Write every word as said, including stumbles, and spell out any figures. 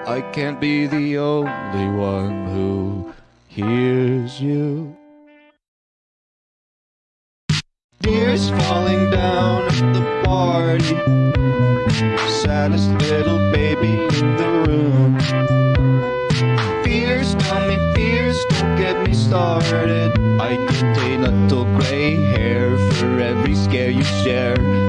I can't be the only one who hears you. Tears falling down at the party, saddest little baby in the room. Fears, tell me fears, don't get me started. I contain a little gray hair for every scare you share.